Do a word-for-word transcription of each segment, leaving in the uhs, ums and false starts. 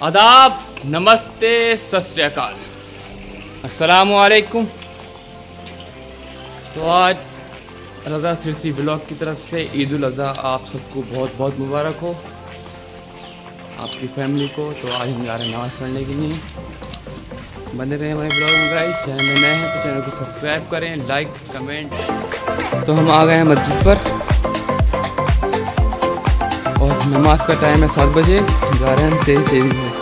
आदाब, नमस्ते, सत श्री अकाल, अस्सलामु अलैकुम। तो आज रज़ा सिरसी ब्लॉग की तरफ से ईद उल अज़हा आप सबको बहुत बहुत मुबारक हो, आपकी फैमिली को। तो आज हम जा रहे हैं नमाज़ पढ़ने के लिए। बने रहे हमारे ब्लॉग में गाइस। चैनल में नए हैं तो चैनल को सब्सक्राइब करें, लाइक कमेंट। तो हम आ गए हैं मस्जिद पर और नमाज का टाइम है सात बजे। जा रहे हैं तेज तेजी में।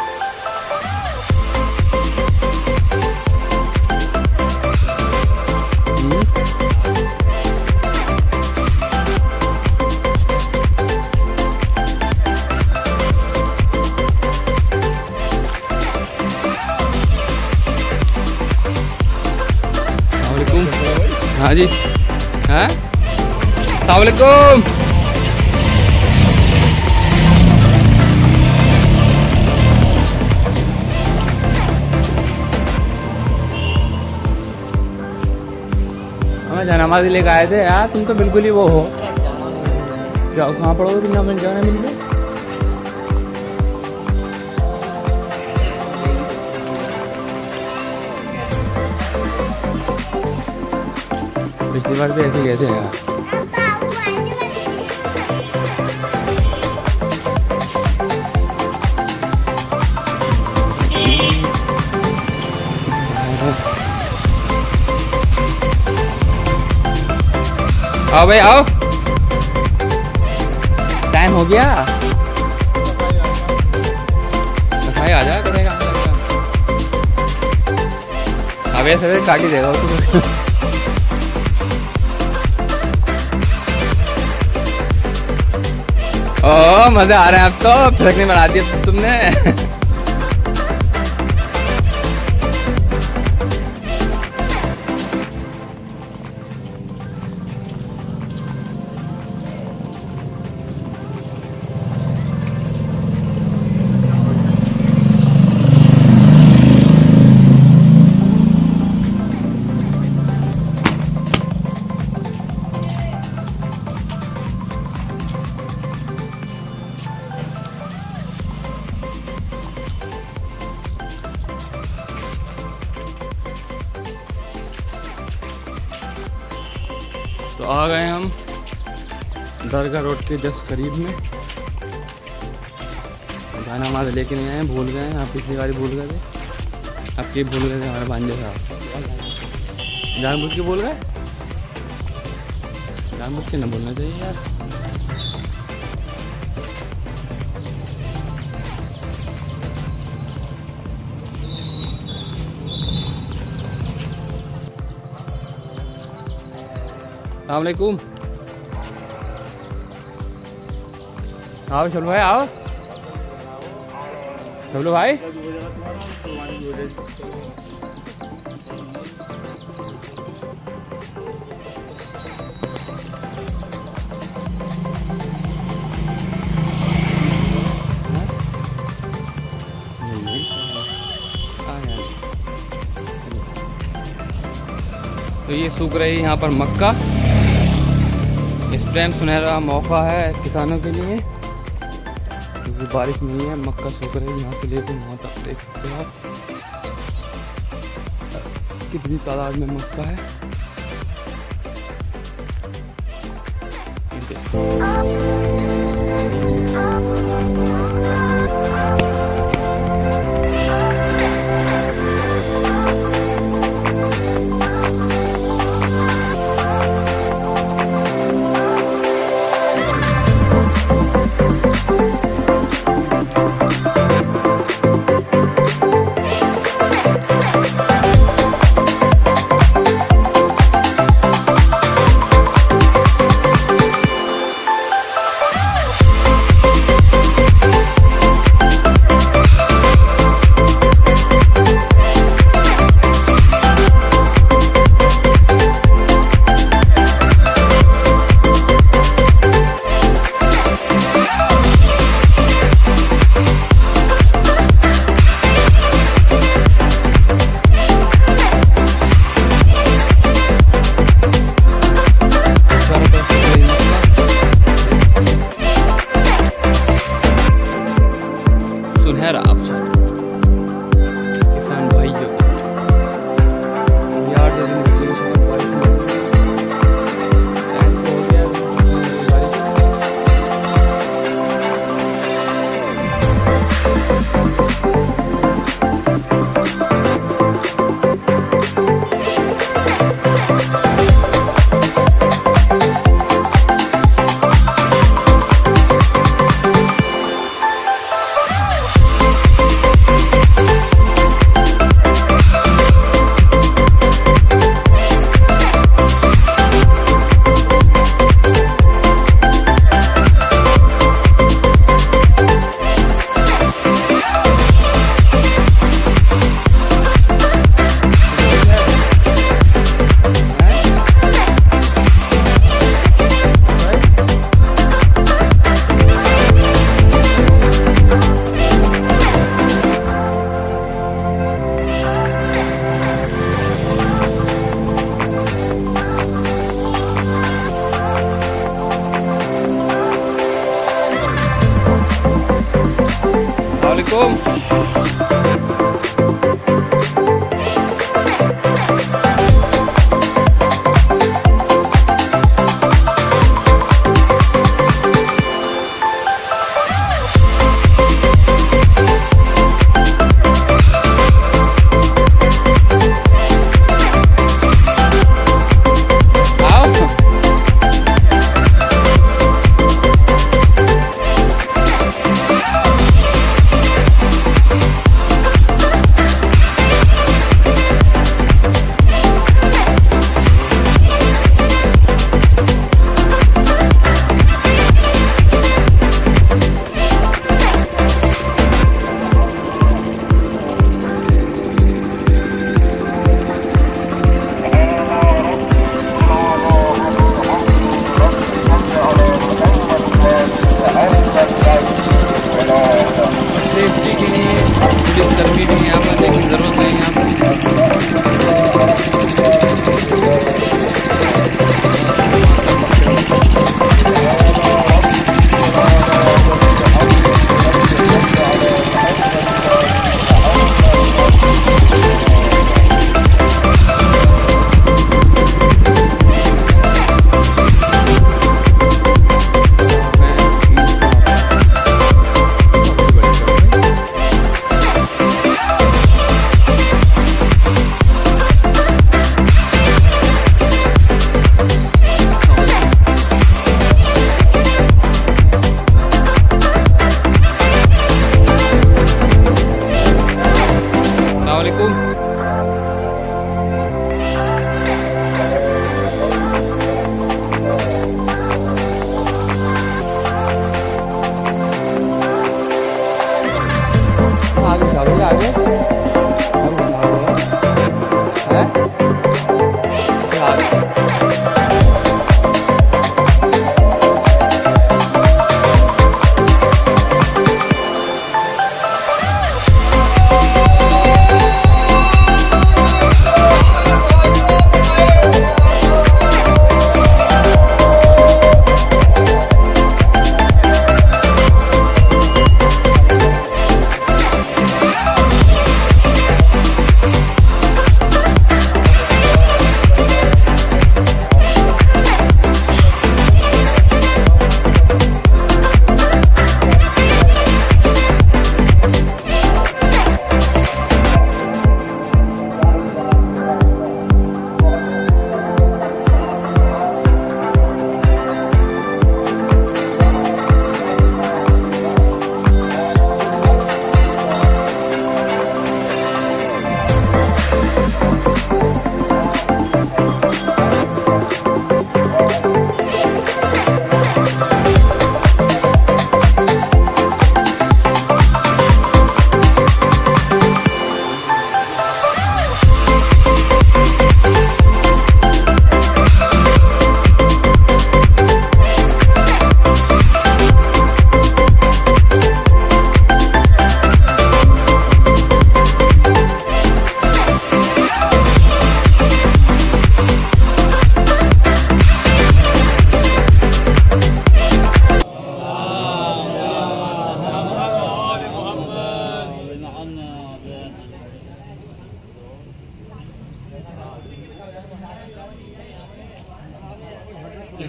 हाँ जी, हाँ, अस्सलाम वालेकुम। हमें नमाज़ लेके आए थे यार, तुम तो बिल्कुल ही वो हो। जाओ, कहाँ पढ़ोगे तुम? हमें जाना मिल गया। पिछली बार भी ऐसे गए थे यार। आओ भाई आओ, टाइम हो गया। भाई आ जा, करेगा अब ऐसे काटी देगा तो। ओ मजा आ रहा है अब तो, फिरकनी बना दिया तुमने। तो आ गए हम दरगाह रोड के जस्ट करीब में। गाना हमारे लेके नहीं आए, भूल गए हैं। आप पिछली बार भूल गए थे, अब की भूल गए थे हमारे भांजे साहब। जानबूझ के बोल गए, जानबूझ के न बोलना चाहिए यार। अस्सलाम वालेकुम। आओ चलो भाई, आओ चलो भाई। तो ये सूख रही है यहाँ पर मक्का। इस टाइम सुनहरा मौका है किसानों के लिए, क्योंकि बारिश नहीं है। मक्का सूख रही है यहाँ से लेकर वहाँ तक। देख सकते हो आप कितनी तादाद में मक्का है। खैर आप सब किसान भाइयों, यार जो दिन बच्चे को बारिश में टाइम तो हो गया बारिश।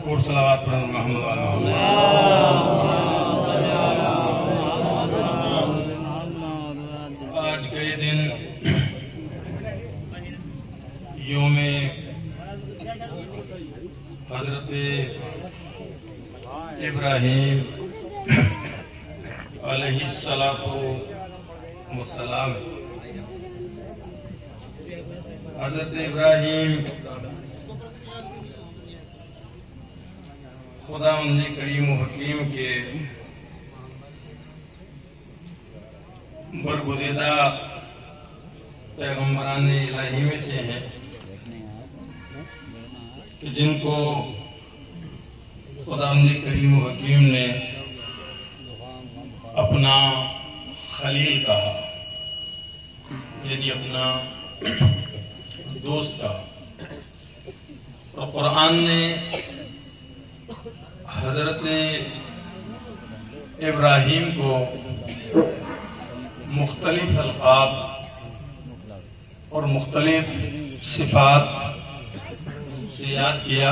और सलावत पढ़ो मोहम्मद वाला। आज के दिन योमे हजरत इब्राहीम अलैहिस्सलातु वस्सलाम। हजरत इब्राहीम खुदावंद करीम हकीम के बरगुज़ीदा पैगम्बरान इलाही में से हैं कि जिनको खुदावंद करीम हकीम ने अपना खलील कहा, यानी अपना दोस्त कहा। और कुरान ने हजरत इब्राहीम को मुख्तलिफ अल्काब और मुख्तलिफ सिफात से याद किया।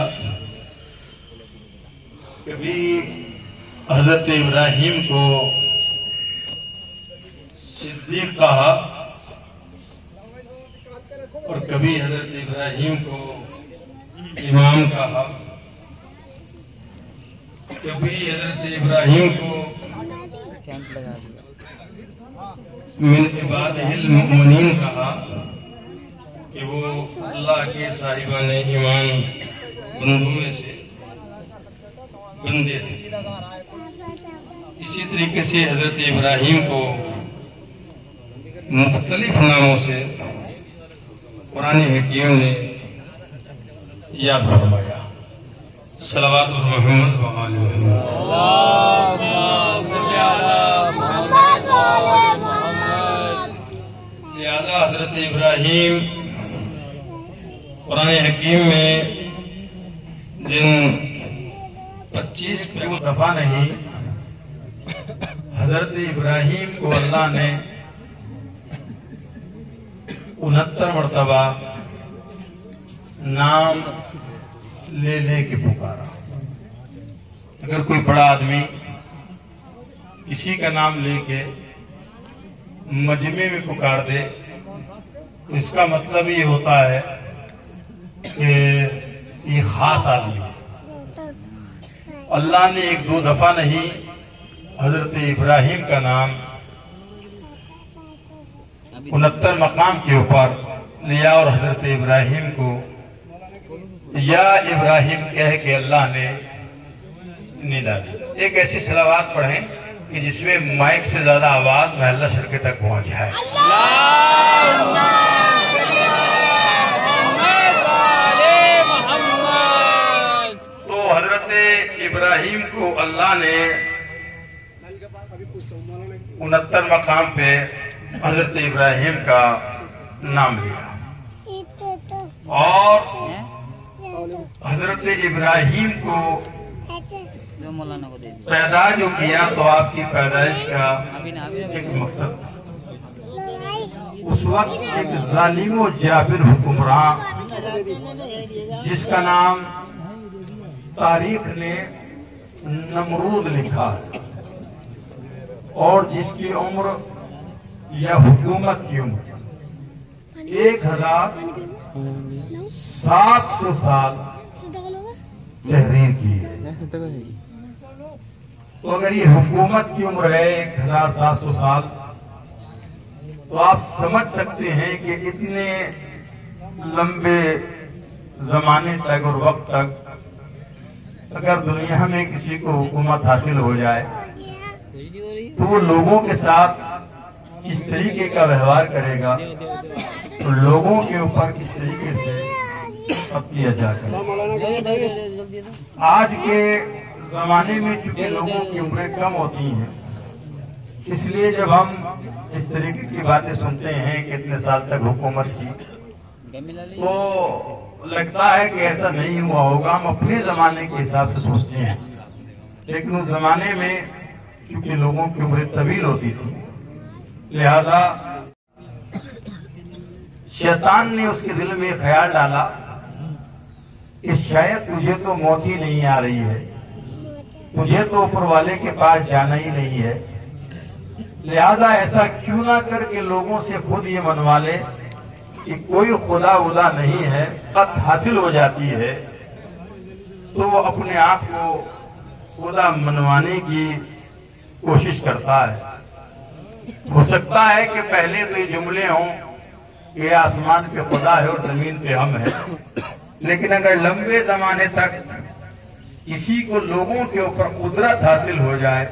कभी हजरत इब्राहीम को सिद्दीक कहा और कभी हजरत इब्राहीम को इमाम कहा, कभी हजरत इब्राहीम को मिन इबादिहिल मुमिनीन कहा कि वो अल्लाह के साहिबान ईमान बंदों में से बंदे थे। इसी तरीके से हजरत इब्राहीम को मुख्तलिफ नामों से कुरान हकीम ने याद फरमाया। सलावत और मोहम्मद व आले मोहम्मद। लिहाजा हजरत इब्राहीम कुरान हकीम में जिन पच्चीस पे वो दफा नहीं, हजरत इब्राहीम को अल्लाह ने उनहत्तर मरतबा नाम ले ले के पुकारा। अगर कोई बड़ा आदमी किसी का नाम लेके मजमे में पुकार दे तो इसका मतलब ये होता है कि ये खास आदमी है। अल्लाह ने एक दो दफा नहीं हजरत इब्राहीम का नाम उनहत्तर मकाम के ऊपर लिया और हजरत इब्राहीम को या इब्राहिम कह के अल्लाह ने निदा दी। एक ऐसी सलावत पढ़ें कि जिसमें माइक से ज्यादा आवाज महल्ला शरके तक पहुंच जाए। तो हजरत इब्राहीम को अल्लाह ने उनहत्तर मकाम पे हजरत इब्राहीम का नाम लिया और हजरत इब्राहीम को पैदा जो किया तो आपकी पैदाइश का एक मकसद, उस वक्त एक जालिम और जाबिर हुक्मरान जिसका नाम तारीख ने नमरूद लिखा और जिसकी उम्र या हुकूमत की उम्र एक हजार सात सौ साल तहरीर की है। तो अगर ये हुकूमत की उम्र है एक हजार सात सौ साल, तो आप समझ सकते हैं कि इतने लंबे जमाने तक और वक्त तक अगर दुनिया में किसी को हुकूमत हासिल हो जाए तो वो लोगों के साथ किस तरीके का व्यवहार करेगा, तो लोगों के ऊपर किस तरीके से अत्याचार करेगा। आज के जमाने में चूंकि लोगों की उम्रें कम होती हैं, इसलिए जब हम इस तरीके की बातें सुनते हैं कि इतने साल तक हुकूमत की, तो लगता है कि ऐसा नहीं हुआ होगा। हम अपने जमाने के हिसाब से सोचते हैं, लेकिन उस जमाने में क्योंकि लोगों की उम्र तवील होती थी, लिहाजा शैतान ने उसके दिल में ख्याल डाला कि शायद तुझे तो मौत ही नहीं आ रही है, तुझे तो ऊपर वाले के पास जाना ही नहीं है, लिहाजा ऐसा क्यों ना करके लोगों से खुद ये मनवा ले कि कोई खुदा उदा नहीं है, कत हासिल हो जाती है तो वो अपने आप को खुदा मनवाने की कोशिश करता है। हो सकता है कि पहले तो ये जुमले हों कि आसमान पे खुदा है और जमीन पे हम हैं, लेकिन अगर लंबे जमाने तक किसी को लोगों के ऊपर कुदरत हासिल हो जाए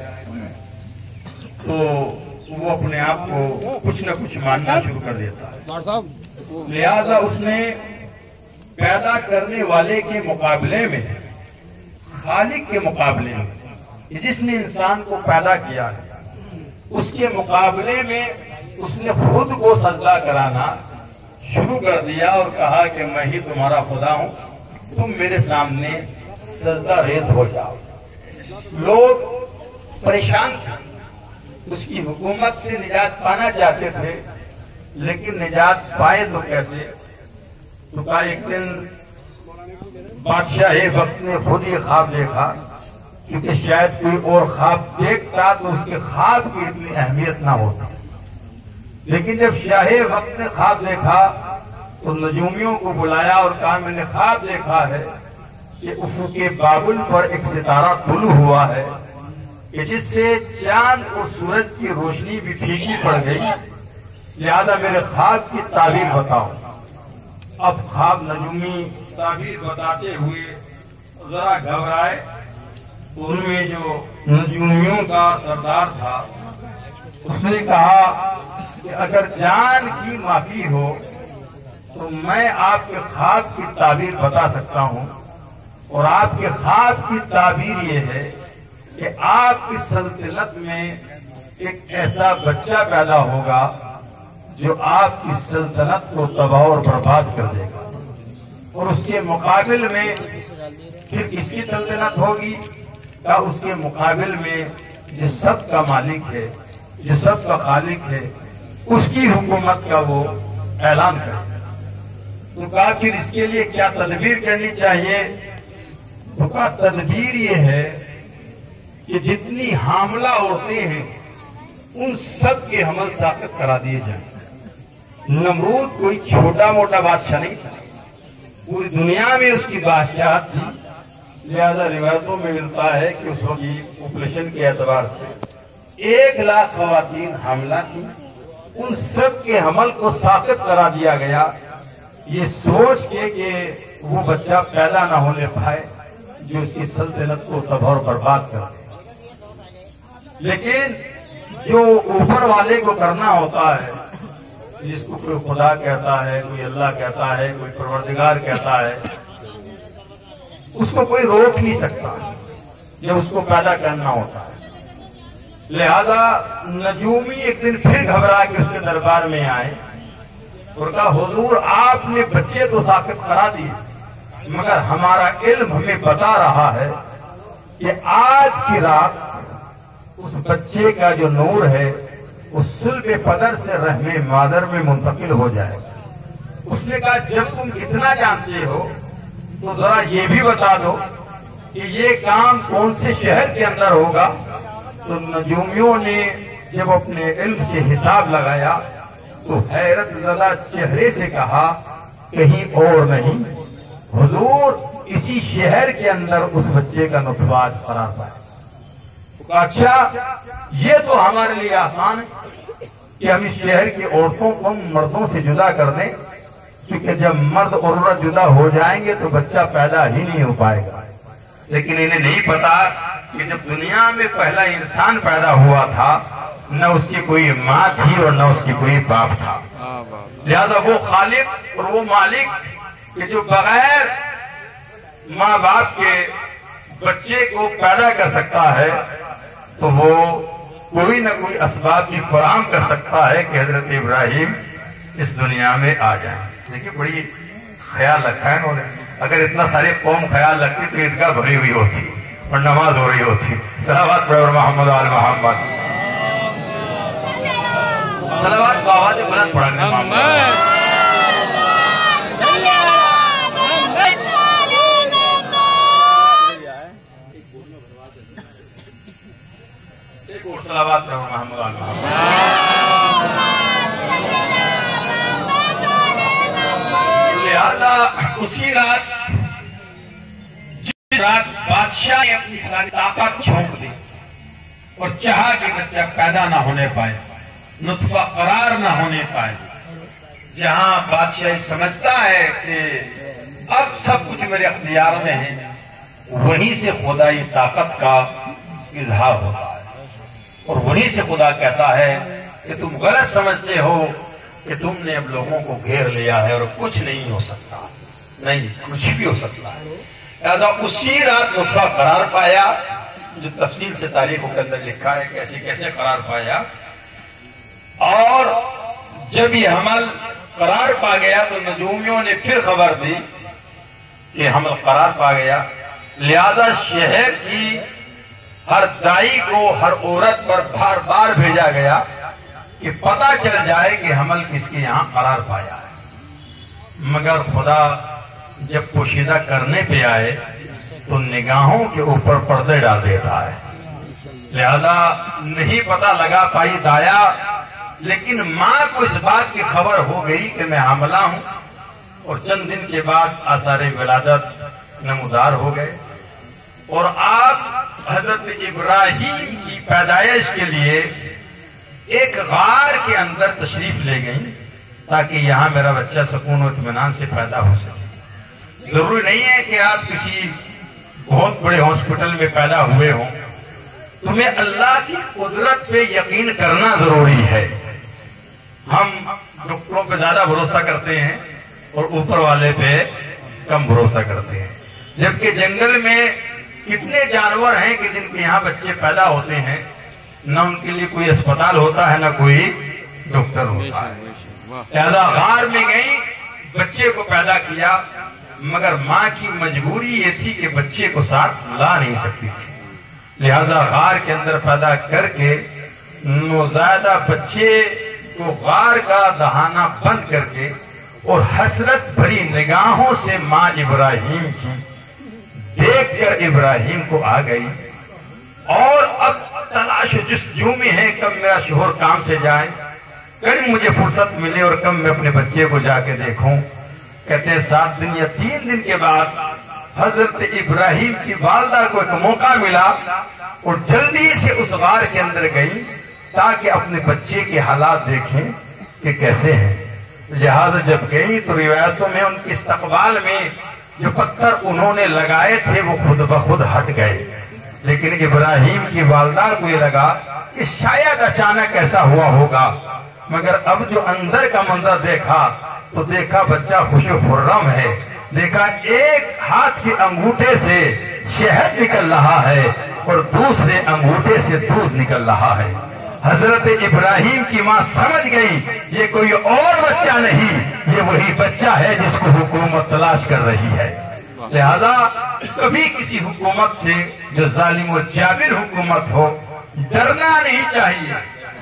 तो वो अपने आप को कुछ न कुछ मानना शुरू कर देता है। लिहाजा उसने पैदा करने वाले के मुकाबले में, खालिक के मुकाबले में, जिसने इंसान को पैदा किया है उसके मुकाबले में उसने खुद को सजदा कराना शुरू कर दिया और कहा कि मैं ही तुम्हारा खुदा हूं, तुम मेरे सामने सजदा रेज हो जाओ। लोग परेशान थे, उसकी हुकूमत से निजात पाना चाहते थे, लेकिन निजात पाए तो कैसे? तो कहा एक दिन बादशाह वक्त ने खुद ही ख्वाब देखा, क्योंकि शायद कोई और ख्वाब देखता तो उसके ख्वाब की इतनी अहमियत ना होती। लेकिन जब शाह वक्त ने ख्वाब देखा तो नजूमियों को बुलाया और कहा मैंने ख्वाब देखा है कि उफ़ुक़े बाबुल पर एक सितारा तुलू हुआ है कि जिससे चांद और सूरज की रोशनी भी फीकी पड़ गई, लिहाजा मेरे ख्वाब की ताबीर बताओ। अब ख्वाब नजूमी ताबीर बताते हुए जरा घबराए। उनमें जो नजूमियों का सरदार था उसने कहा कि अगर जान की माफी हो तो मैं आपके ख्वाब की ताबीर बता सकता हूं, और आपके ख्वाब की ताबीर ये है कि आपकी सल्तनत में एक ऐसा बच्चा पैदा होगा जो आपकी सल्तनत को तबाह और बर्बाद कर देगा, और उसके मुकाबिल में फिर किसकी सल्तनत होगी? का उसके मुकाबिल में जो सब का मालिक है, जो सब का खालिक है, उसकी हुकूमत का वो ऐलान करे। तो कहा फिर इसके लिए क्या तदबीर करनी चाहिए? तो कहा तदबीर ये है कि जितनी हामला औरतें हैं उन सब के हमल साबित करा दिए जाए। नमरूद कोई छोटा मोटा बादशाह नहीं था, पूरी दुनिया में उसकी बादशाहत थी। लिहाजा रिवायतों में मिलता है कि उस वक्त की पॉपुलेशन के एतबार से एक लाख खवातीन हमला थी, उन सब के हमल को साबित करा दिया गया, ये सोच के कि वो बच्चा पैदा ना होने पाए जो उसकी सल्तनत को तबाह और बर्बाद कर दे। लेकिन जो ऊपर वाले को करना होता है, जिसको कोई खुदा कहता है, कोई अल्लाह कहता है, कोई परवरदिगार कहता है, उसको कोई रोक नहीं सकता जब उसको पैदा करना होता है। लिहाजा नजूमी एक दिन फिर घबरा के उसके दरबार में आए और कहा हुजूर आपने बच्चे तो साबित करा दिए, मगर हमारा इल्म हमें बता रहा है कि आज की रात उस बच्चे का जो नूर है उस सुल्ब पदर से रहमे मादर में मुंतकिल हो जाएगा। उसने कहा जब तुम इतना जानते हो तो जरा ये भी बता दो कि ये काम कौन से शहर के अंदर होगा। तो नजूमियों ने जब अपने इल्म से हिसाब लगाया तो हैरत ज़दा चेहरे से कहा कहीं और नहीं हुजूर, इसी शहर के अंदर उस बच्चे का नुतफा फरार पाए। तो अच्छा ये तो हमारे लिए आसान है कि हम इस शहर की औरतों को मर्दों से जुदा कर दें, क्योंकि जब मर्द और औरत जुदा हो जाएंगे तो बच्चा पैदा ही नहीं हो पाएगा। लेकिन इन्हें नहीं पता कि जब दुनिया में पहला इंसान पैदा हुआ था न उसकी कोई माँ थी और न उसकी कोई बाप था। लिहाजा वो खालिक और वो मालिक कि जो बगैर माँ बाप के बच्चे को पैदा कर सकता है, तो वो कोई न कोई असबाब भी फराहम कर सकता है कि हजरत इब्राहिम इस दुनिया में आ जाए। देखिए बड़ी ख्याल रखा है उन्होंने। अगर इतना सारे कौम ख्याल रखती तो ईदगाह भरी हुई होती और नमाज हो रही होती। सलावत पढ़ो मोहम्मद आल मोहम्मद, सलावत को आवाज़ बुलंद पढ़ने सलावत मोहम्मद। लिहाजा उसी रात जिस रात बादशाह ने अपनी सारी ताकत झोंक दी और चाहा कि बच्चा पैदा ना होने पाए, नुतफा करार ना होने पाए, जहां बादशाह समझता है कि अब सब कुछ मेरे अख्तियार में है, वहीं से खुदाई ताकत का इजहार होता है और वहीं से खुदा कहता है कि तुम गलत समझते हो कि तुमने अब लोगों को घेर लिया है और कुछ नहीं हो सकता। नहीं, कुछ भी हो सकता है। ऐसा उसी रात नुतफा करार पाया, जो तफसील से तारीखों के अंदर लिखा है कैसे कैसे करार पाया। और जब ये हमल करार पा गया तो नजूमियों ने फिर खबर दी कि हमल करार पा गया। लिहाजा शहर की हर दाई को हर औरत पर बार बार भेजा गया कि पता चल जाए कि हमल किसके यहां करार पाया है। मगर खुदा जब पोशीदा करने पे आए तो निगाहों के ऊपर पर्दे डाल देता है। लिहाजा नहीं पता लगा पाई दाया, लेकिन मां को इस बात की खबर हो गई कि मैं हमला हूं और चंद दिन के बाद आसारे विलादत नमूदार हो गए और आप हजरत इब्राहिम की पैदाइश के लिए एक गार के अंदर तशरीफ ले गई ताकि यहां मेरा बच्चा सुकून और इत्मीनान से पैदा हो सके। जरूरी नहीं है कि आप किसी बहुत बड़े हॉस्पिटल में पैदा हुए हो, तुम्हें अल्लाह की कुदरत पे यकीन करना जरूरी है। हम डॉक्टरों पे ज्यादा भरोसा करते हैं और ऊपर वाले पे कम भरोसा करते हैं, जबकि जंगल में कितने जानवर हैं कि जिनके यहाँ बच्चे पैदा होते हैं, न उनके लिए कोई अस्पताल होता है न कोई डॉक्टर होता है। पैदा गार में गई, बच्चे को पैदा किया, मगर माँ की मजबूरी ये थी कि बच्चे को साथ ला नहीं सकती थी। लिहाजा गार के अंदर पैदा करके नौज़ायदा बच्चे को गार का दहाना बंद करके और हसरत भरी निगाहों से माँ इब्राहिम की देखकर इब्राहिम को आ गई और अब तलाश जुस्तजू में है कब मेरा शोहर काम से जाए, कब मुझे फुर्सत मिले और कब मैं अपने बच्चे को जाके देखूं। कहते हैं सात दिन या तीन दिन के बाद हजरत इब्राहिम की वालदा को एक मौका मिला और जल्दी से उस गार के अंदर गई ताकि अपने बच्चे के हालात देखें कि कैसे हैं। लिहाजा जब गई तो रिवायतों में उनके इस्तकबाल में जो पत्थर उन्होंने लगाए थे वो खुद ब खुद हट गए, लेकिन इब्राहिम की वालदा को ये लगा कि शायद अचानक ऐसा हुआ होगा। मगर अब जो अंदर का मंजर देखा तो देखा बच्चा खुशो खुर्रम है, देखा एक हाथ के अंगूठे से शहद निकल रहा है और दूसरे अंगूठे से दूध निकल रहा है। हजरत इब्राहिम की मां समझ गई ये कोई और बच्चा नहीं, ये वही बच्चा है जिसको हुकूमत तलाश कर रही है। लिहाजा कभी किसी हुकूमत से जो जालिम और जाबिर हुकूमत हो डरना नहीं चाहिए,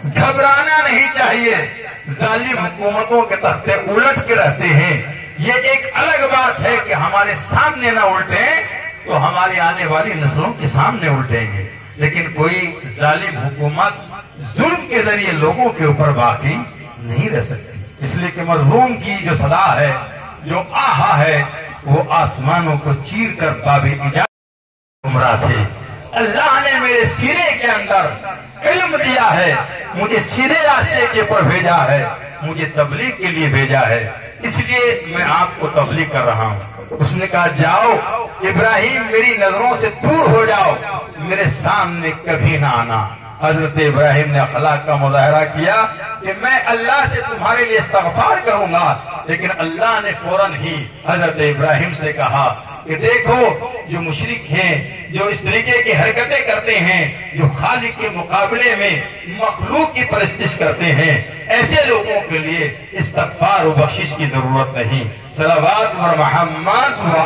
घबराना नहीं चाहिए। जालिम हुकूमतों के तख्ते उलट के रहते हैं, ये एक अलग बात है कि हमारे सामने ना उल्टे तो हमारी आने वाली नस्लों के सामने उल्टेंगे, लेकिन कोई जालिम हुकूमत जुल्म के जरिए लोगों के ऊपर बाकी नहीं रह सकती। इसलिए कि मजलूम की जो सदा है, जो आहा है, वो आसमानों को चीर कर बाबे इजाजत उमरा थे। अल्लाह ने मेरे सीने के अंदर इल्म दिया है, मुझे सीधे रास्ते के ऊपर भेजा है, मुझे तबलीग के लिए भेजा है, इसलिए मैं आपको तबलीग कर रहा हूँ। उसने कहा जाओ इब्राहिम मेरी नजरों से दूर हो जाओ, मेरे सामने कभी ना आना। हजरत इब्राहिम ने अखलाक का मुजाहरा किया कि मैं अल्लाह से तुम्हारे लिए इस्तगफार करूंगा, लेकिन अल्लाह ने फौरन ही हजरत इब्राहिम से कहा कि देखो जो मुशरिक हैं, जो इस तरीके की हरकतें करते हैं, जो खालिक के मुकाबले में मखलूक की परस्तिश करते हैं, ऐसे लोगों के लिए इस्तगफार और बख्शिश की जरूरत नहीं। सलावत व मोहम्मद व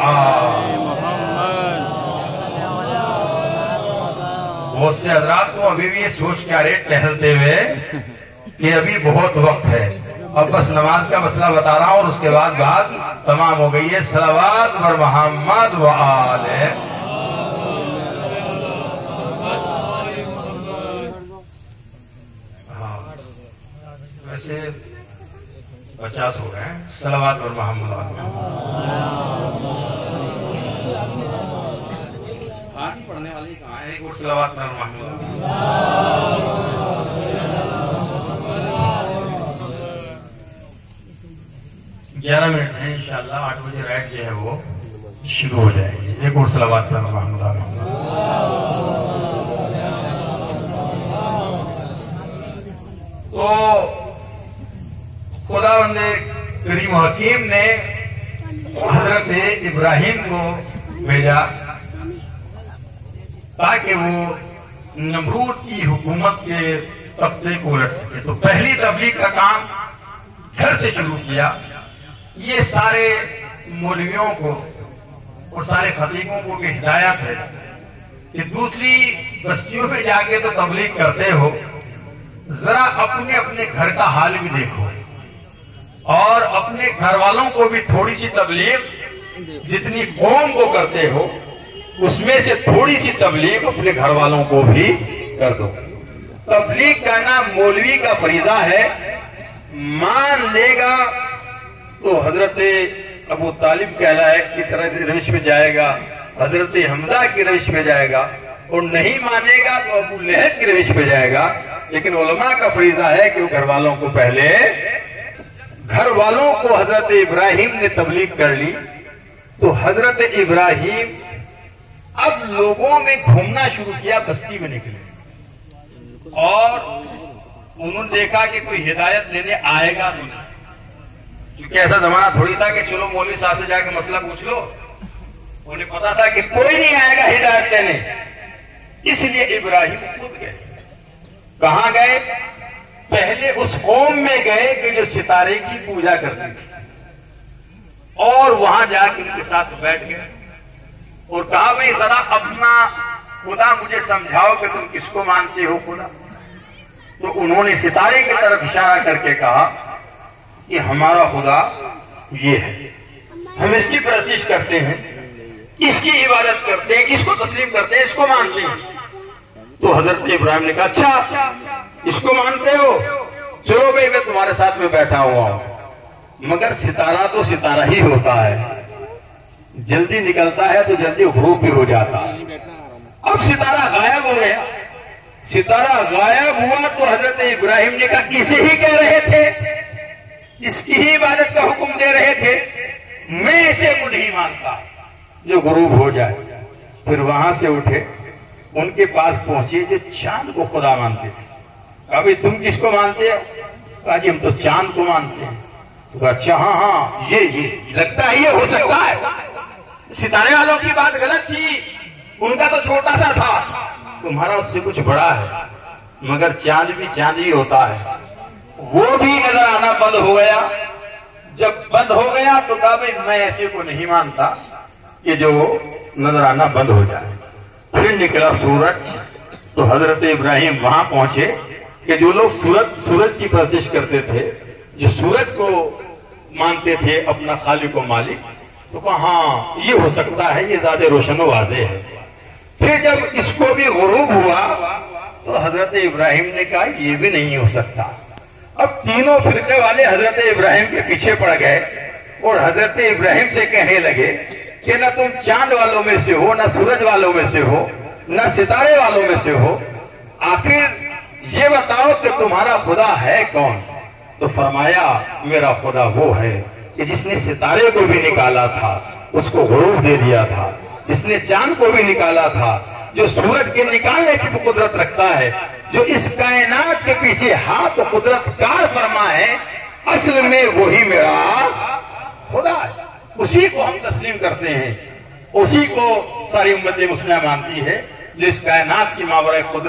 आल बहुत से हजरात को अभी भी ये सोच के आ रहे टहलते हुए कि अभी बहुत वक्त है, अब बस नमाज का मसला बता रहा हूं और उसके बाद बात तमाम हो गई है। सलावत व मोहम्मद व आल। वैसे पचास हो गए। सलावत और मोहम्मद पढ़ने वाली कहाँ है? एक और सलावत और मोहम्मद। ग्यारह मिनट है, इंशाल्लाह आठ बजे राइट जो है वो शुरू हो जाएगी। एक और सलावत और मोहम्मद। तो खुदावंद करीम हकीम ने हजरत इब्राहिम को भेजा ताकि वो नमरूद की हुकूमत के तख्ते को उलट सके। तो पहली तबलीग का काम घर से शुरू किया। ये सारे मौलवियों को और सारे खतीबों को भी हिदायत है कि दूसरी बस्तियों में जाके तो तबलीग करते हो, जरा अपने अपने घर का हाल भी देखो और अपने घर वालों को भी थोड़ी सी तबलीग जितनी कौम को करते हो उसमें से थोड़ी सी तबलीग अपने घर वालों को भी कर दो। तबलीग करना मौलवी का फरीजा है। मान लेगा तो हजरत अबू तालिब कहलाए की तरह रविश में जाएगा, हजरत हमजा की रविश में जाएगा, और नहीं मानेगा तो अबू लहब की रविश में जाएगा। लेकिन उलमा का फरीजा है कि वो घर वालों को पहले, घर वालों को हजरत इब्राहिम ने तबलीग कर ली तो हजरत इब्राहिम अब लोगों में घूमना शुरू किया, बस्ती में निकले और उन्होंने देखा कि कोई हिदायत लेने आएगा नहीं, क्योंकि ऐसा जमाना थोड़ी था कि चलो मौलवी साहब से जाके मसला पूछ लो। उन्हें पता था कि कोई नहीं आएगा हिदायत लेने, इसलिए इब्राहिम खुद गए। कहां गए? पहले उस कौम में गए कि जो सितारे की पूजा करती थी, और वहां जाके उनके साथ बैठ गए और कहा भाई जरा अपना खुदा मुझे समझाओ कि तुम किसको मानते हो खुदा। तो उन्होंने सितारे की तरफ इशारा करके कहा कि हमारा खुदा ये है, हम इसकी परस्तिश करते हैं, इसकी इबादत करते हैं, इसको तस्लीम करते हैं, इसको मानते हैं। तो हजरत इब्राहिम ने कहा अच्छा इसको मानते हो, चलो भाई मैं तुम्हारे साथ में बैठा हुआ हूं। मगर सितारा तो सितारा ही होता है, जल्दी निकलता है तो जल्दी ग्रूप भी हो जाता है। अब सितारा गायब हो गया। सितारा गायब हुआ तो हजरत इब्राहिम ने कहा इसे ही कह रहे थे, इसकी ही इबादत का हुक्म दे रहे थे, मैं इसे को नहीं मानता जो गुरूब हो जाए। फिर वहां से उठे, उनके पास पहुंचे जो चांद को खुदा मानते थे। कहा भाई तुम किसको मानते हो? कहा जी हम तो चांद को मानते हैं। तो कहा अच्छा हाँ हाँ ये ये लगता है ये हो सकता है। सितारे वालों की बात गलत थी, उनका तो छोटा सा था, तुम्हारा उससे कुछ बड़ा है। मगर चांद भी चांद ही होता है। वो भी नजर आना बंद हो गया। जब बंद हो गया तो कहा भाई मैं ऐसे को नहीं मानता कि जो नजर आना बंद हो जाए। फिर निकला सूरज। तो हजरत इब्राहिम वहां पहुंचे कि जो लोग सूरज सूरज की परस्तिश करते थे, जो सूरज को मानते थे अपना खालिक व मालिक, तो कहा हाँ ये हो सकता है, ये ज्यादा रोशन व वाज़ेह है। फिर जब इसको भी गुरूब हुआ तो हजरत इब्राहिम ने कहा ये भी नहीं हो सकता। अब तीनों फिरके वाले हजरत इब्राहिम के पीछे पड़ गए और हजरत इब्राहिम से कहने लगे कि ना तुम चांद वालों में से हो, ना सूरज वालों में से हो, ना सितारे वालों में से हो, आखिर ये बताओ कि तुम्हारा खुदा है कौन? तो फरमाया मेरा खुदा वो है कि जिसने सितारे को भी निकाला था, उसको गुरूब दे दिया था, जिसने चांद को भी निकाला था, जो सूरज के निकालने की कुदरत रखता है, जो इस कायनात के पीछे हाथ कुदरत कार फरमा है, असल में वही मेरा खुदा है। उसी को हम तस्लीम करते हैं, उसी को सारी उम्मत मुस्लिम मानती है, जो इस कायनात की मावरा कुदरत।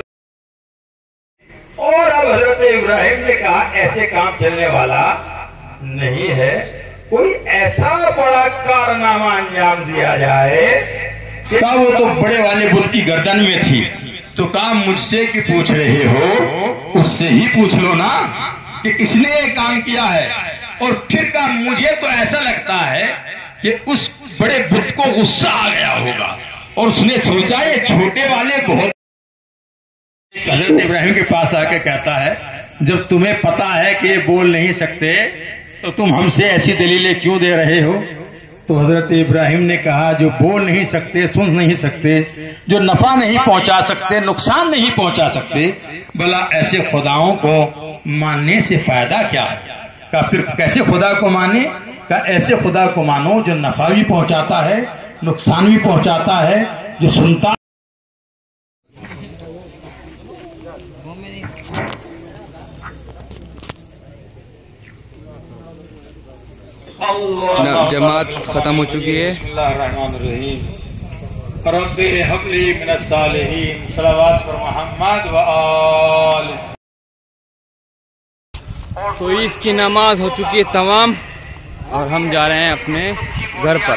और अब हजरत इब्राहिम ने कहा ऐसे काम चलने वाला नहीं है, कोई ऐसा बड़ा कारनामा अंजाम दिया जाए। कहा वो तो बड़े वाले बुत की गर्दन में थी, तो कहा मुझसे कि पूछ रहे हो, उससे ही पूछ लो ना कि किसने ये काम किया है। और फिर कहा मुझे तो ऐसा लगता है कि उस बड़े बुत को गुस्सा आ गया होगा और उसने सोचा ये छोटे वाले बहुत। हजरत इब्राहिम के पास आके कहता है जब तुम्हें पता है कि ये बोल नहीं सकते तो तुम हमसे ऐसी दलीलें क्यों दे रहे हो? तो हजरत इब्राहिम ने कहा, जो बोल नहीं सकते, सुन नहीं सकते, जो नफा नहीं पहुंचा सकते, नुकसान नहीं पहुंचा सकते, भला ऐसे खुदाओं को मानने से फायदा क्या है? का फिर कैसे खुदा को माने? का ऐसे खुदा को मानो जो नफा भी पहुंचाता है, नुकसान भी पहुंचाता है, जो सुनता। जमात खत्म हो चुकी है। तो इसकी नमाज हो चुकी है तमाम और हम जा रहे हैं अपने घर पर।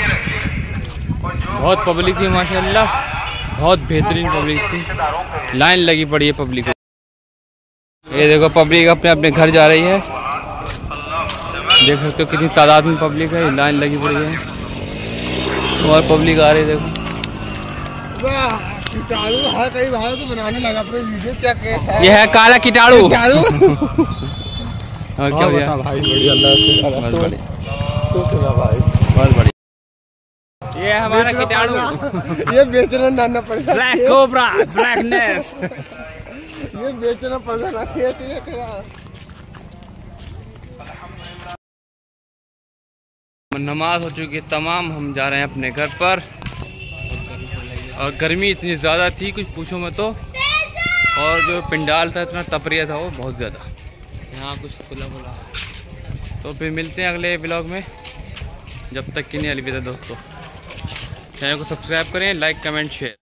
बहुत पब्लिक थी माशाल्लाह, बहुत बेहतरीन पब्लिक थी, लाइन लगी पड़ी है पब्लिक। ये देखो पब्लिक अपने अपने घर जा रही है, देख सकते हो कितनी तादाद में पब्लिक है, लाइन लगी पड़ी है और पब्लिक आ रही है। देखो कीटाणु है, कई बार तो बनाने लगा अपने वीडियो। क्या कहता है? ये है काला कीटाणु। और क्या बता भाई? बढ़िया, अल्लाह बहुत बढ़िया, तो क्या भाई, बहुत बढ़िया। ये हमारा कीटाणु, ये बेचना ना पड़ेगा। ब्लैक कोबरा, ब्लैकनेस, ये बेचना पड़ेगा। ये तेरा नमाज हो चुकी है तमाम, हम जा रहे हैं अपने घर पर। और गर्मी इतनी ज़्यादा थी कुछ पूछो मत। तो और जो पंडाल था इतना तपरिया था वो बहुत ज़्यादा, यहाँ कुछ खुला खुला। तो फिर मिलते हैं अगले ब्लॉग में, जब तक कि नहीं अलविदा दोस्तों। चैनल को सब्सक्राइब करें, लाइक कमेंट शेयर।